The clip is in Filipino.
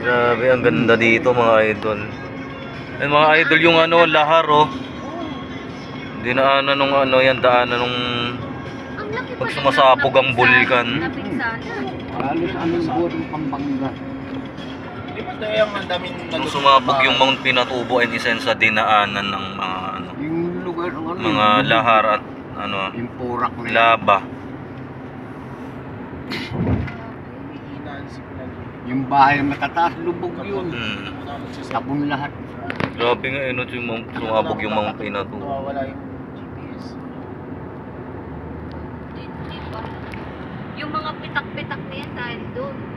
Grabe, ang ganda dito mga idol. Ay, mga idol, yung ano, lahar oh. Dinaanan nung ano yan, daanan nung pag sumasabog ang bulkan. Halos anong buwan ng Pampanga. Di ba tayo ang daming Nung sumabog yung Mount Pinatubo ay isa sa dinaanan ng mga ano, Yung lugar ng ano, mga lahar at ano, yung purak na yan. laba. Yung bahay na matataas, lubog yun. Sabon lahat. Grabe nga yun, yung sumabog yung Mount Pinatubo. Nawawala yung GPS. Yung mga pitak-pitak na yan dahil doon.